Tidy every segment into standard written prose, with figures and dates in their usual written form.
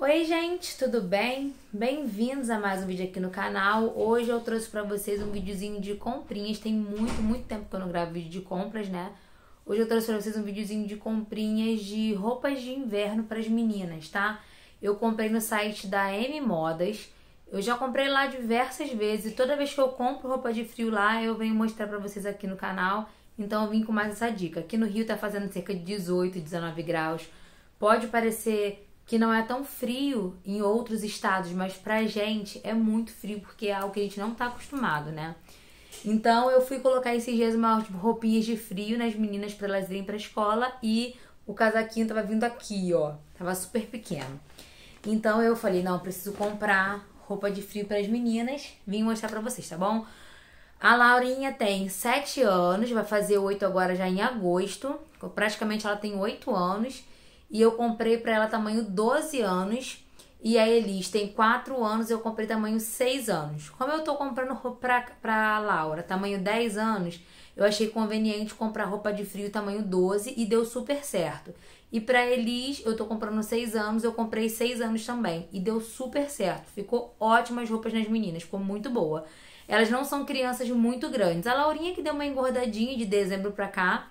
Oi gente, tudo bem? Bem-vindos a mais um vídeo aqui no canal. Hoje eu trouxe pra vocês um videozinho de comprinhas. Tem muito tempo que eu não gravo vídeo de compras, né? Hoje eu trouxe pra vocês um videozinho de comprinhas de roupas de inverno para as meninas, tá? Eu comprei no site da M Modas. Eu já comprei lá diversas vezes e toda vez que eu compro roupa de frio lá, eu venho mostrar pra vocês aqui no canal. Então eu vim com mais essa dica. Aqui no Rio tá fazendo cerca de 18, 19 graus. Pode parecer que não é tão frio em outros estados, mas pra gente é muito frio, porque é algo que a gente não tá acostumado, né? Então eu fui colocar esses dias umas roupinhas de frio nas meninas pra elas irem pra escola e o casaquinho tava vindo aqui, ó. Tava super pequeno. Então eu falei, não, preciso comprar roupa de frio pras meninas. Vim mostrar pra vocês, tá bom? A Laurinha tem 7 anos, vai fazer 8 agora já em agosto. Praticamente ela tem 8 anos. E eu comprei pra ela tamanho 12 anos. E a Elis tem 4 anos, eu comprei tamanho 6 anos. Como eu tô comprando roupa pra Laura tamanho 10 anos, eu achei conveniente comprar roupa de frio tamanho 12 e deu super certo. E pra Elis, eu tô comprando 6 anos, eu comprei 6 anos também. E deu super certo. Ficou ótimas roupas nas meninas, ficou muito boa. Elas não são crianças muito grandes. A Laurinha que deu uma engordadinha de dezembro pra cá.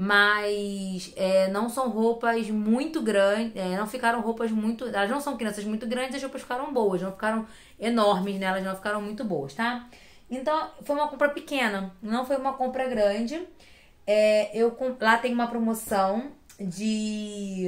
Mas não são roupas muito grandes, não ficaram roupas muito... Elas não são crianças muito grandes, as roupas ficaram boas, não ficaram enormes, né? Elas não ficaram muito boas, tá? Então, foi uma compra pequena, não foi uma compra grande. Lá tem uma promoção de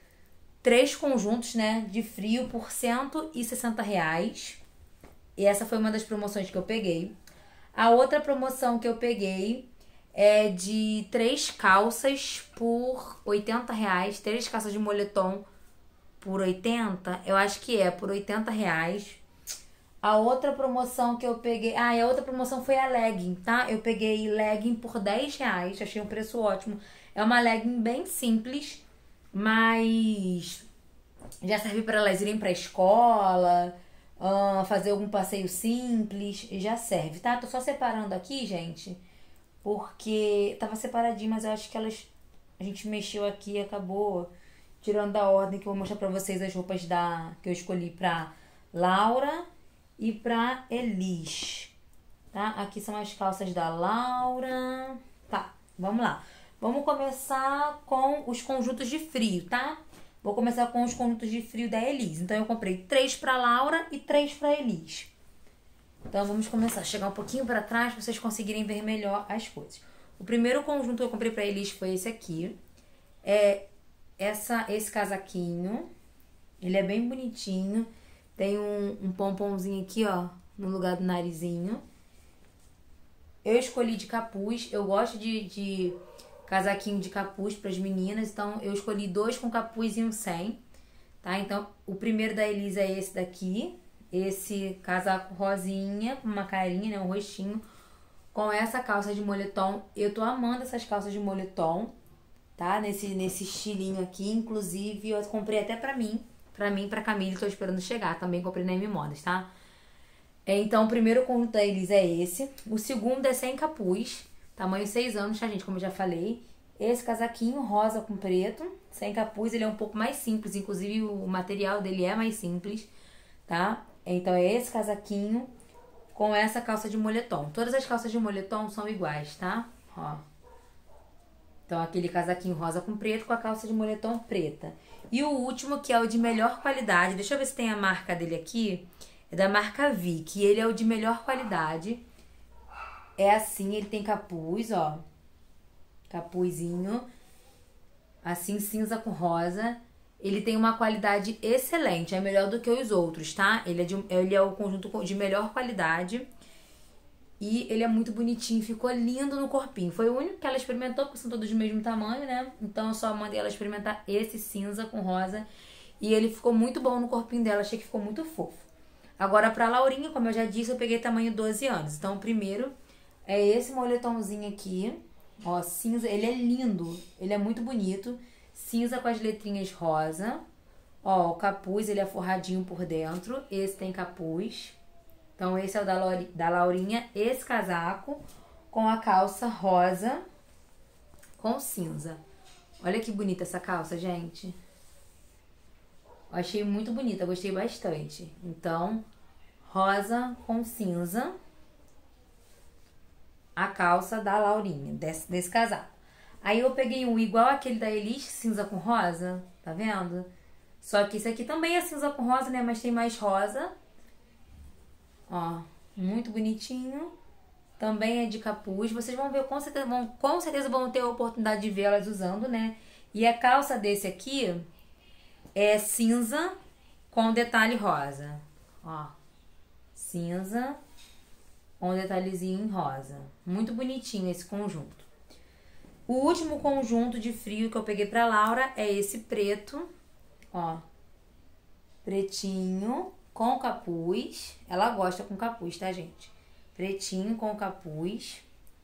3 conjuntos, né, de frio por R$ 160. E essa foi uma das promoções que eu peguei. A outra promoção que eu peguei é de 3 calças por R$ 80. 3 calças de moletom por 80. Eu acho que por R$ 80. A outra promoção que eu peguei... e a outra promoção foi a legging, tá? Eu peguei legging por R$ 10. Achei um preço ótimo. É uma legging bem simples, mas já serve para elas irem pra escola, fazer algum passeio simples. Já serve, tá? Tô só separando aqui, gente, porque tava separadinho, mas eu acho que a gente mexeu aqui e acabou tirando da ordem, que eu vou mostrar pra vocês as roupas que eu escolhi pra Laura e pra Elis, tá? Aqui são as calças da Laura. Tá, vamos lá. Vamos começar com os conjuntos de frio, tá? Vou começar com os conjuntos de frio da Elis. Então eu comprei 3 pra Laura e 3 pra Elis. Então vamos começar a chegar um pouquinho para trás para vocês conseguirem ver melhor as coisas. O primeiro conjunto que eu comprei para eles foi esse aqui. Esse casaquinho. Ele é bem bonitinho. Tem um pomponzinho aqui, ó, no lugar do narizinho. Eu escolhi de capuz. Eu gosto de casaquinho de capuz para as meninas. Então eu escolhi 2 com capuz e um sem. Tá? Então o primeiro da Elisa é esse daqui. Esse casaco rosinha, com uma carinha, né, um rostinho, com essa calça de moletom. Eu tô amando essas calças de moletom, tá? Nesse estilinho aqui. Inclusive, eu comprei até pra mim, pra Camille, tô esperando chegar. Também comprei na M Modas, tá? Então, o primeiro conjunto da Elisa é esse. O segundo é sem capuz, tamanho 6 anos, tá, gente? Como eu já falei. Esse casaquinho rosa com preto, sem capuz, ele é um pouco mais simples. Inclusive, o material dele é mais simples, tá? Então, é esse casaquinho com essa calça de moletom. Todas as calças de moletom são iguais, tá? Ó. Então, aquele casaquinho rosa com preto com a calça de moletom preta. E o último, que é o de melhor qualidade. Deixa eu ver se tem a marca dele aqui. É da marca Vick. Ele é o de melhor qualidade. É assim, ele tem capuz, ó. Capuzinho. Assim, cinza com rosa. Ele tem uma qualidade excelente, é melhor do que os outros, tá? Ele é o conjunto de melhor qualidade. E ele é muito bonitinho, ficou lindo no corpinho. Foi o único que ela experimentou, porque são todos do mesmo tamanho, né? Então eu só mandei ela experimentar esse cinza com rosa. E ele ficou muito bom no corpinho dela, achei que ficou muito fofo. Agora pra Laurinha, como eu já disse, eu peguei tamanho 12 anos. Então o primeiro é esse moletomzinho aqui. Ó, cinza, ele é lindo, ele é muito bonito. Cinza com as letrinhas rosa. Ó, o capuz, ele é forradinho por dentro. Esse tem capuz. Então, esse é o da Laurinha. Esse casaco com a calça rosa com cinza. Olha que bonita essa calça, gente. Eu achei muito bonita, gostei bastante. Então, rosa com cinza. A calça da Laurinha, desse casaco. Aí eu peguei um igual aquele da Elis, cinza com rosa, tá vendo? Só que esse aqui também é cinza com rosa, né? Mas tem mais rosa. Ó, muito bonitinho. Também é de capuz. Vocês vão ver, com certeza vão ter a oportunidade de ver elas usando, né? E a calça desse aqui é cinza com detalhe rosa. Ó, cinza com detalhezinho em rosa. Muito bonitinho esse conjunto. O último conjunto de frio que eu peguei pra Laura é esse preto. Ó, pretinho com capuz. Ela gosta com capuz, tá, gente? Pretinho com capuz.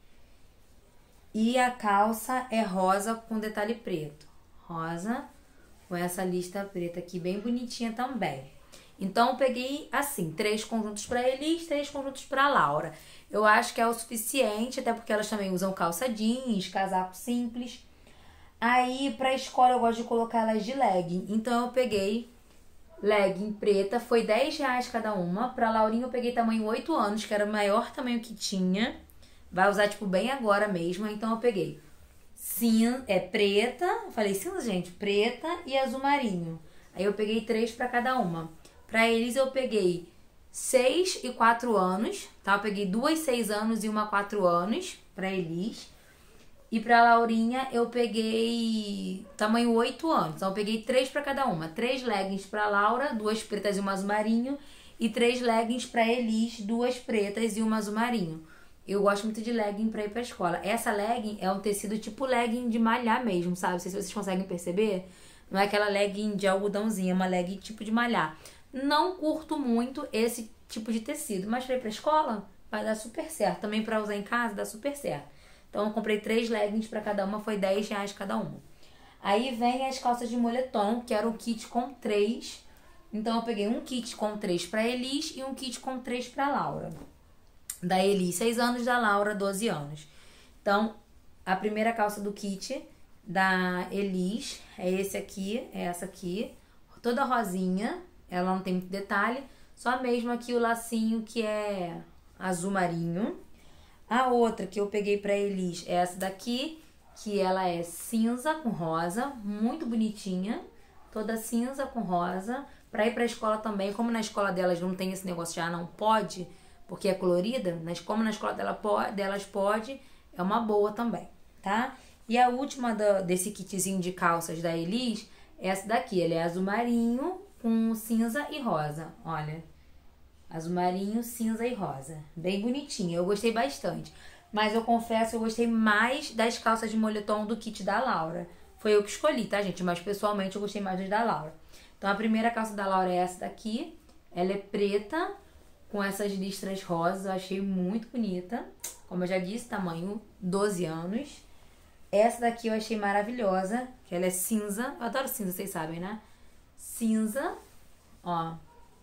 E a calça é rosa com detalhe preto. Rosa com essa lista preta aqui, bem bonitinha também. Então, eu peguei, assim, 3 conjuntos pra Elis, 3 conjuntos pra Laura. Eu acho que é o suficiente, até porque elas também usam calça jeans, casaco simples. Aí, pra escola, eu gosto de colocar elas de legging. Então, eu peguei legging preta, foi R$10 cada uma. Pra Laurinha, eu peguei tamanho 8 anos, que era o maior tamanho que tinha. Vai usar, tipo, bem agora mesmo. Então, eu peguei preta, falei cinza, gente, preta e azul marinho. Aí, eu peguei 3 pra cada uma. Pra eles, eu peguei 6 e 4 anos, tá? Eu peguei 2 6 anos e uma 4 anos pra Elis. E pra Laurinha, eu peguei tamanho 8 anos. Então, eu peguei 3 pra cada uma. 3 leggings pra Laura, 2 pretas e uma azul marinho. E 3 leggings pra Elis, 2 pretas e uma azul marinho. Eu gosto muito de legging pra ir pra escola. Essa legging é um tecido tipo legging de malhar mesmo, sabe? Não sei se vocês conseguem perceber. Não é aquela legging de algodãozinho, é uma legging tipo de malhar. Não curto muito esse tipo de tecido, mas pra ir pra escola vai dar super certo. Também pra usar em casa dá super certo. Então eu comprei 3 leggings pra cada uma, foi R$10 cada uma. Aí vem as calças de moletom, que era um kit com 3. Então eu peguei um kit com 3 pra Elis e um kit com 3 pra Laura. Da Elis 6 anos, da Laura 12 anos. Então a primeira calça do kit da Elis é esse aqui, é essa aqui, toda rosinha. Ela não tem muito detalhe, só mesmo aqui o lacinho que é azul marinho. A outra que eu peguei pra Elis é essa daqui, que ela é cinza com rosa, muito bonitinha. Toda cinza com rosa, pra ir pra escola também. Como na escola delas não tem esse negócio de não pode, porque é colorida, mas como na escola delas pode, é uma boa também, tá? E a última desse kitzinho de calças da Elis é essa daqui, ela é azul marinho, com cinza e rosa, olha. Azul marinho, cinza e rosa. Bem bonitinha, eu gostei bastante. Mas eu confesso, eu gostei mais das calças de moletom do kit da Laura. Foi eu que escolhi, tá, gente? Mas pessoalmente eu gostei mais das da Laura. Então a primeira calça da Laura é essa daqui. Ela é preta, com essas listras rosas. Eu achei muito bonita. Como eu já disse, tamanho 12 anos. Essa daqui eu achei maravilhosa, que ela é cinza. Eu adoro cinza, vocês sabem, né? Cinza, ó,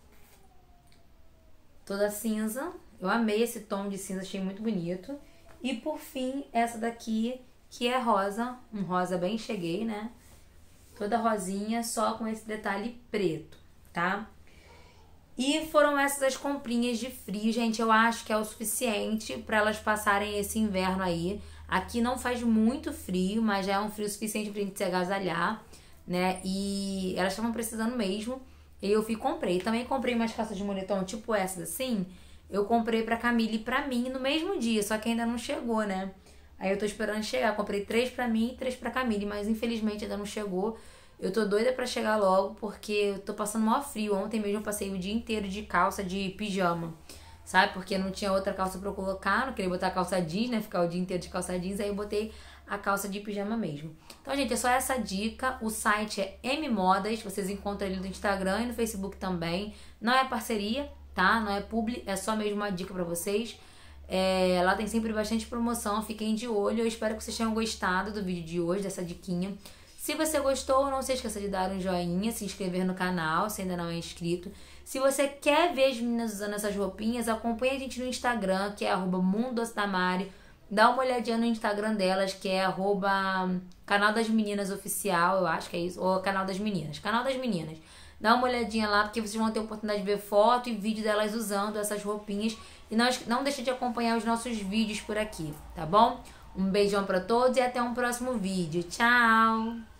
toda cinza. Eu amei esse tom de cinza, achei muito bonito. E por fim, essa daqui, que é rosa, um rosa bem cheguei, né? Toda rosinha, só com esse detalhe preto, tá? E foram essas as comprinhas de frio, gente. Eu acho que é o suficiente para elas passarem esse inverno aí. Aqui não faz muito frio, mas já é um frio suficiente pra gente se agasalhar, né? E elas estavam precisando mesmo. E eu fui e comprei. Também comprei umas calças de moletom tipo essas assim. Eu comprei pra Camille e pra mim no mesmo dia, só que ainda não chegou, né? Aí eu tô esperando chegar. Comprei 3 pra mim e 3 pra Camille, mas infelizmente ainda não chegou. Eu tô doida pra chegar logo, porque eu tô passando maior frio. Ontem mesmo eu passei o dia inteiro de calça de pijama, sabe? Porque não tinha outra calça pra eu colocar, não queria botar calça jeans, né? Ficar o dia inteiro de calça jeans, aí eu botei a calça de pijama mesmo. Então, gente, é só essa dica. O site é M Modas, vocês encontram ele no Instagram e no Facebook também. Não é parceria, tá? Não é publi, é só mesmo uma dica pra vocês. Lá tem sempre bastante promoção, fiquem de olho. Eu espero que vocês tenham gostado do vídeo de hoje, dessa diquinha. Se você gostou, não se esqueça de dar um joinha, se inscrever no canal, se ainda não é inscrito. Se você quer ver as meninas usando essas roupinhas, acompanhe a gente no Instagram, que é @mundodocedamari. Dá uma olhadinha no Instagram delas, que é @canal das meninas oficial, eu acho que é isso, ou canal das meninas. Canal das meninas. Dá uma olhadinha lá, porque vocês vão ter a oportunidade de ver foto e vídeo delas usando essas roupinhas. E não deixe de acompanhar os nossos vídeos por aqui, tá bom? Um beijão pra todos e até um próximo vídeo. Tchau!